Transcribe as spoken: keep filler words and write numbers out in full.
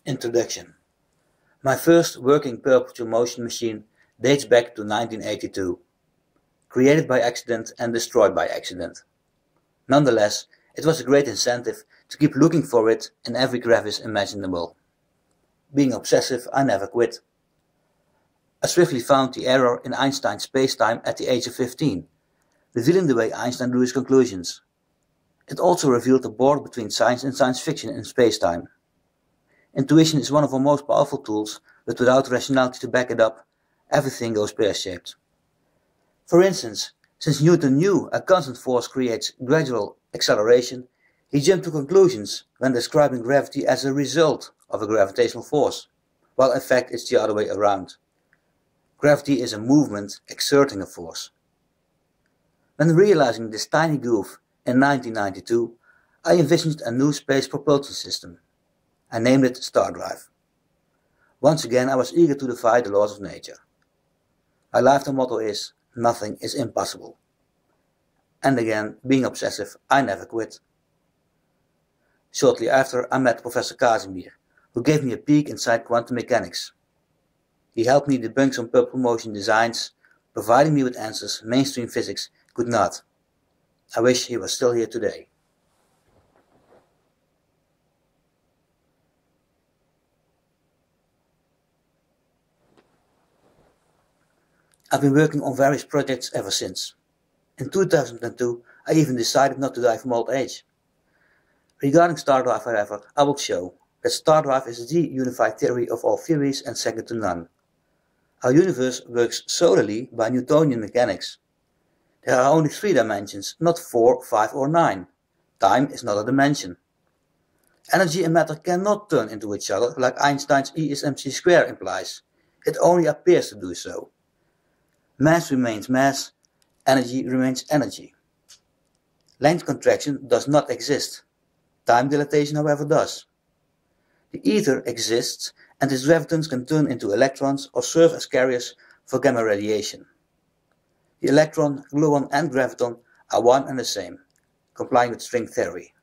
Introduction. My first working perpetual motion machine dates back to nineteen eighty-two, created by accident and destroyed by accident. Nonetheless, it was a great incentive to keep looking for it in every crevice imaginable. Being obsessive, I never quit. I swiftly found the error in Einstein's spacetime at the age of fifteen, revealing the way Einstein drew his conclusions. It also revealed the border between science and science fiction in spacetime. Intuition is one of our most powerful tools, but without rationality to back it up, everything goes pear-shaped. For instance, since Newton knew a constant force creates gradual acceleration, he jumped to conclusions when describing gravity as a result of a gravitational force, while in fact it's the other way around. Gravity is a movement exerting a force. When realizing this tiny goof in nineteen ninety-two, I envisioned a new space propulsion system. I named it Stardrive. Once again, I was eager to defy the laws of nature. My lifetime motto is, nothing is impossible. And again, being obsessive, I never quit. Shortly after, I met Professor Casimir, who gave me a peek inside quantum mechanics. He helped me debunk some perpetual motion designs, providing me with answers mainstream physics could not. I wish he was still here today. I've been working on various projects ever since. In two thousand two, I even decided not to die from old age. Regarding Stardrive, however, I will show that Stardrive is the unified theory of all theories and second to none. Our universe works solely by Newtonian mechanics. There are only three dimensions, not four, five or nine. Time is not a dimension. Energy and matter cannot turn into each other like Einstein's E is mc squared implies. It only appears to do so. Mass remains mass, energy remains energy. Length contraction does not exist. Time dilatation, however, does. The ether exists, and its gravitons can turn into electrons or serve as carriers for gamma radiation. The electron, gluon and graviton are one and the same, complying with string theory.